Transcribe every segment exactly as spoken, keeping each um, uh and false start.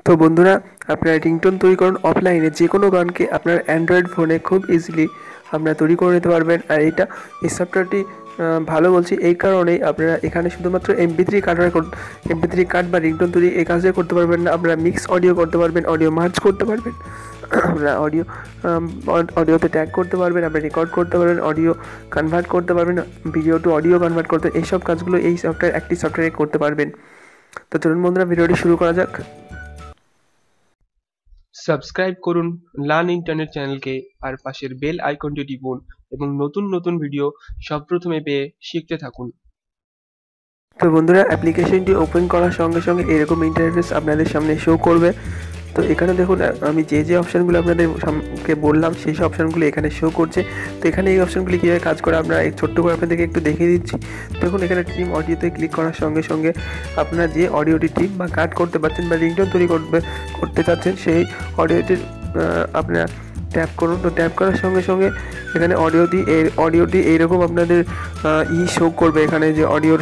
তো বন্ধুরা, আপনারা রিংটোন তৈরি করুন অফলাইনে যে কোনো গানকে আপনার অ্যান্ড্রয়েড ফোনে খুব ইজিলি আপনারা তৈরি করে নিতে পারবেন। আর এটা এই সফটওয়্যারটি ভালো বলছি এই কারণেই, আপনারা এখানে শুধুমাত্র MP three cutter MP three cut বা রিংটোন তৈরি এই কাজটাই করতে পারবেন না, আপনারা মিক্স অডিও করতে পারবেন, অডিও মার্জ করতে পারবেন, আপনারা অডিও অডিওতে ট্যাগ করতে পারবেন, আপনারা রেকর্ড করতে পারবেন, অডিও কনভার্ট করতে পারবেন, ভিডিও টু অডিও কনভার্ট করতে, এইসব কাজগুলো এই সফটওয়্যার একটি সফটওয়্যারে করতে পারবেন। তো চলুন বন্ধুরা, ভিডিওটি শুরু করা যাক। সাবস্ক্রাইব করুন লার্ন ইন্টারনেট চ্যানেলকে আর পাশের বেল আইকনটি টিপুন এবং নতুন নতুন ভিডিও সব প্রথমে পেয়ে শিখতে থাকুন। তো বন্ধুরা, অ্যাপ্লিকেশনটি ওপেন করার সঙ্গে সঙ্গে এরকম ইন্টারফেস আপনাদের সামনে শো করবে। তো এখানে দেখুন, আমি যে যে অপশানগুলো আপনাদের সামনে বললাম সেই সব অপশানগুলো এখানে শো করছে। তো এখানে এই অপশানগুলি কীভাবে কাজ করে আমরা এক ছোট্ট করে আপনাদেরকে একটু দেখিয়ে দিচ্ছি। দেখুন, এখানে ট্রিম অডিওতে ক্লিক করার সঙ্গে সঙ্গে আপনারা যে অডিওটি ট্রিম বা কাট করতে পারছেন বা রিংটোন তৈরি করবে করতে চাচ্ছেন সেই অডিওটির আপনারা ট্যাপ করুন। তো ট্যাপ করার সঙ্গে সঙ্গে এখানে অডিওটি এই অডিওটি এইরকম আপনাদের ই শো করবে, এখানে যে অডিওর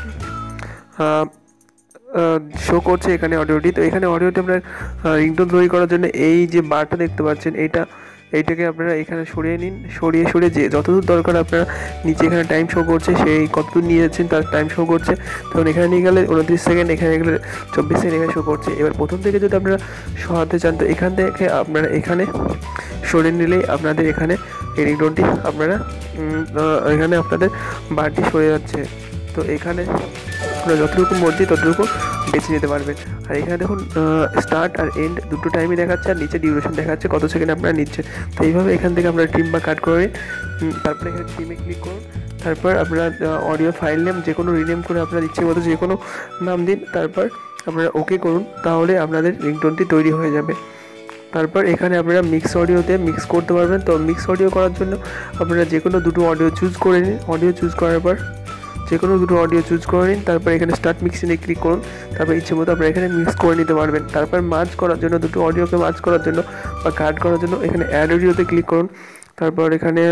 শো করছে এখানে অডিওটি। তো এখানে অডিওটি আপনার রিংটোন তৈরি করার জন্য এই যে বারটা দেখতে পাচ্ছেন, এইটা এইটাকে আপনারা এখানে সরিয়ে নিন, সরিয়ে সরিয়ে যে যতদূর দরকার আপনারা নিচে এখানে টাইম শো করছে সেই কতদূর নিয়ে যাচ্ছেন তার টাইম শো করছে। তখন এখানে নিয়ে গেলে উনত্রিশ সেকেন্ড, এখানে গেলে চব্বিশ সেকেন্ড এখানে শো করছে। এবার প্রথম থেকে যদি আপনারা সরাতে চান তো এখান থেকে আপনারা এখানে সরিয়ে নিলেই আপনাদের এখানে এই রিংটোনটি আপনারা এখানে আপনাদের বারটি সরে যাচ্ছে। তো এখানে আপনারা যতটুকু মর্জি ততটুকু বেছে নিতে পারবেন। আর এখানে দেখুন স্টার্ট আর এন্ড দুটো টাইমই দেখাচ্ছে, আর নিচে ডিউরেশন দেখাচ্ছে কত সেকেন্ড আপনারা নিচ্ছেন। তো এইভাবে এখান থেকে আপনারা ট্রিম বা কাট করে তারপরে এখানে ট্রিমে ক্লিক করুন। তারপর আপনারা অডিও ফাইল নেম যে কোনো রিনেম করে আপনার ইচ্ছে মতো যে কোনো নাম দিন, তারপর আপনারা ওকে করুন, তাহলে আপনাদের রিংটোনটি তৈরি হয়ে যাবে। তারপর এখানে আপনারা মিক্স অডিওতে মিক্স করতে পারবেন। তো মিক্স অডিও করার জন্য আপনারা যে কোনো দুটো অডিও চুজ করে নিন। অডিও চুজ করার পর যে কোনো দুটো অডিও চুজ করে নিন, তারপর এখানে স্টার্ট মিক্সিংয়ে ক্লিক করুন। তারপর ইচ্ছে মতো আপনারা এখানে মিক্স করে নিতে পারবেন। তারপর মার্জ করার জন্য দুটো অডিওকে মার্জ করার জন্য বা কাট করার জন্য এখানে অ্যাড অডিওতে ক্লিক করুন। তারপর এখানে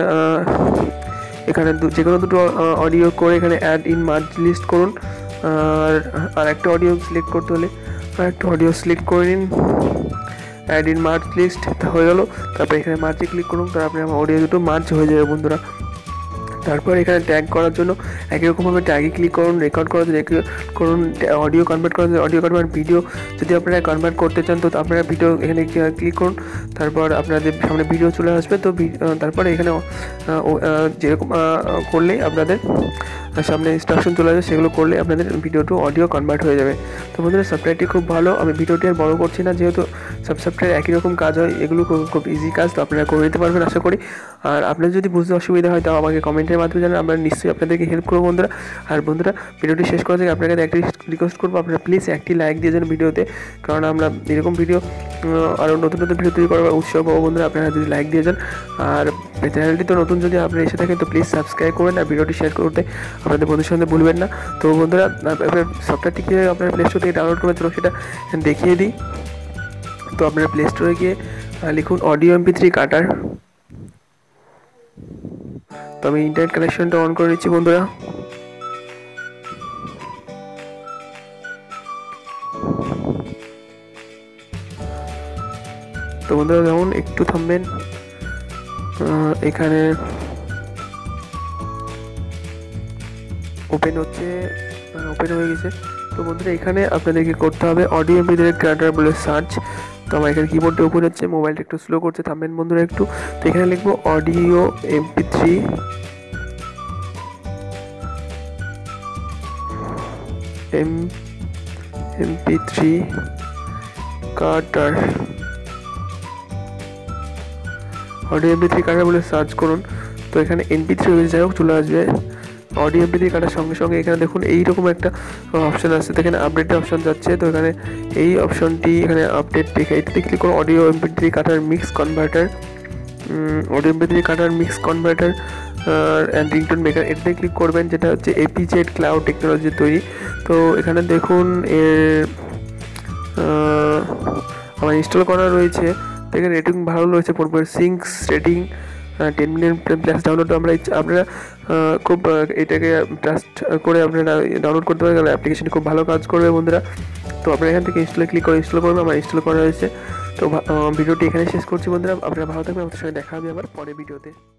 এখানে যে কোনো দুটো অডিও করে এখানে অ্যাড ইন মার্জ লিস্ট করুন। আর আর একটা অডিও সিলেক্ট করতে হলে আর একটা অডিও সিলেক্ট করে নিন, অ্যাড ইন মার্জ লিস্ট হয়ে গেল। তারপর এখানে মার্জে ক্লিক করুন, তারপর আপনি আমার অডিও দুটো মার্জ হয়ে যাবে বন্ধুরা। তারপর এখানে ট্যাগ করার জন্য একই রকমভাবে ট্যাগে ক্লিক করুন, রেকর্ড করার জন্য করুন, অডিও কনভার্ট করার জন্য অডিও কনভার্ট, ভিডিও যদি আপনারা কনভার্ট করতে চান তো আপনারা ভিডিও এখানে ক্লিক করুন। তারপর আপনাদের সামনে ভিডিও চলে আসবে। তো তারপরে এখানে যেরকম করলেই আপনাদের সামনে ইনস্ট্রাকশন চলে আসবে, সেগুলো করলে আপনাদের ভিডিও টু অডিও কনভার্ট হয়ে যাবে। তো বন্ধুরা, সফটওয়্যারটি খুব ভালো, আমি ভিডিওটি আর বড় করছি না, যেহেতু সব সফটওয়্যার একই রকম কাজ হয়, এগুলো খুব ইজি কাজ, তো আপনারা করে নিতে পারবেন আশা করি। আর আপনাদের যদি বুঝতে অসুবিধা হয় তাও আমাকে কমেন্টের মাধ্যমে জানান, আমরা নিশ্চয়ই আপনাদেরকে হেল্প করবো বন্ধুরা। আর বন্ধুরা, ভিডিওটি শেষ করা থেকে আপনাকে একটি রিকোয়েস্ট করবো, আপনারা প্লিজ একটি লাইক দিয়ে যান ভিডিওতে, কারণ আমরা এরকম ভিডিও আরও নতুন নতুন ভিডিও তৈরি করার উৎসাহ পাবো বন্ধুরা, আপনারা যদি লাইক দিয়ে যান। আর চ্যানেলটি তো নতুন যদি আপনারা এসে থাকেন তো প্লিজ সাবস্ক্রাইব করবেন আর ভিডিওটি শেয়ার করতে আপনাদের বন্ধুর সঙ্গে ভুলবেন না। তো বন্ধুরা, আপনার সফটওয়্যারটি কীভাবে আপনার প্লে স্টোর থেকে ডাউনলোড করবেন চলো সেটা দেখিয়ে দিই। তো আপনারা প্লে স্টোরে গিয়ে লিখুন অডিও এমপি থ্রি কাটার। তো আমি ইন্টারনেট কানেকশনটা অন করে নিচ্ছি বন্ধুরা। তো বন্ধুরা যেমন একটু থামবেন, এখানে ওপেন হচ্ছে, ওপেন হয়ে গেছে। তো বন্ধুরা, এখানে আপনাদেরকে করতে হবে অডিও এমপি থ্রি কাটার বলে সার্চ। তো আমার এখানে কিবোর্ডে ওপেন হচ্ছে, মোবাইলটা একটু স্লো করছে, থামবেন বন্ধুরা একটু। তো এখানে লিখবো audio MP three M MP three cutter, audio MP three cutter বলে সার্চ করুন। তো এখানে এমপি থ্রি হয়ে যাই হোক চলে আসবে। অডিও এমপি থ্রি কাটার সঙ্গে সঙ্গে এখানে দেখুন এইরকম একটা অপশান আসছে, তো এখানে আপডেটের অপশান যাচ্ছে। তো এখানে এই অপশানটি এখানে আপডেট দেখে এটাতে ক্লিক করুন, audio MP three cutter mix converter, audio MP three cutter mix converter and ringtone maker, এটাতে ক্লিক করবেন, যেটা হচ্ছে এপিজেড ক্লাউড টেকনোলজি তৈরি। তো এখানে দেখুন এর আমার ইনস্টল করা রয়েছে, তো এখানে রেটিং ভালো রয়েছে, পড়বে সিঙ্কস rating ten million plus download আমরা ইচ্ছা আপনারা আহ, খুব আহ, এটাকে ট্রাস্ট করে আপনারা ডাউনলোড করতে পারেন, কারণ অ্যাপ্লিকেশন খুব ভালো কাজ করবে বন্ধুরা। তো আপনারা এখান থেকে ইনস্টলে ক্লিক করে ইনস্টল করবেন, আমার ইনস্টল করা হয়েছে। তো ভা- আহ, ভিডিওটি এখানে শেষ করছি বন্ধুরা, আপনারা ভালো থাকবেন, আমাদের সঙ্গে দেখা হবে আবার পরের ভিডিওতে।